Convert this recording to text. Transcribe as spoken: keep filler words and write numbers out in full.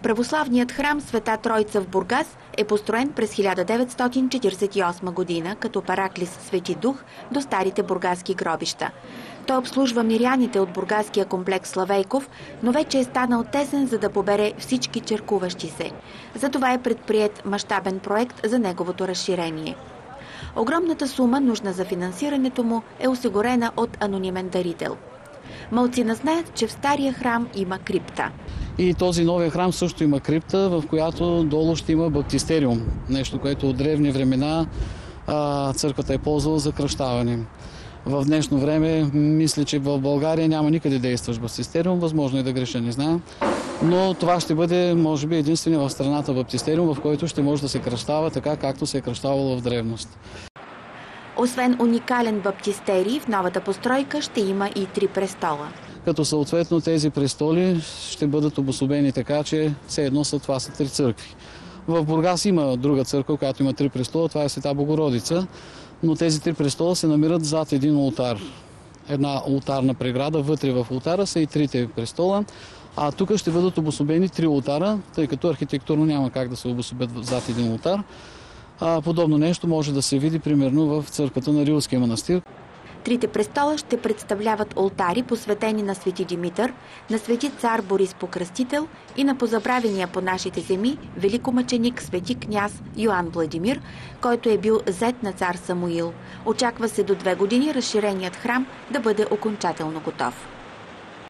Православният храм Света Тройца в Бургас е построен през хиляда деветстотин четиридесет и осма година като параклис Свети Дух до старите бургаски гробища. Той обслужва миряните от бургаския комплекс Славейков, но вече е станал тесен, за да побере всички черкуващи се. Затова е предприет мащабен проект за неговото разширение. Огромната сума, нужна за финансирането му, е осигурена от анонимен дарител. Малцина знаят, че в стария храм има крипта. И този новия храм също има крипта, в която долу ще има баптистериум. Нещо, което от древни времена а, църквата е ползвала за кръщаване. В днешно време мисля, че в България няма никъде действащ баптистериум. Възможно е да греша, не знам. Но това ще бъде, може би, единствения в страната баптистериум, в който ще може да се кръщава така, както се е кръщавало в древност. Освен уникален баптистерий, в новата постройка ще има и три престола. Като съответно тези престоли ще бъдат обособени така, че все едно са това са три църкви. В Бургас има друга църква, която има три престола, това е Света Богородица, но тези три престола се намират зад един олтар. Една олтарна преграда, вътре в олтара са и трите престола, а тук ще бъдат обособени три олтара, тъй като архитектурно няма как да се обособят зад един олтар. А подобно нещо може да се види примерно в църквата на Рилския манастир. Трите престола ще представляват олтари, посветени на Свети Димитър, на Свети цар Борис Покръстител и на позабравения по нашите земи великомъченик Свети княз Йоан Владимир, който е бил зет на цар Самуил. Очаква се до две години разширеният храм да бъде окончателно готов.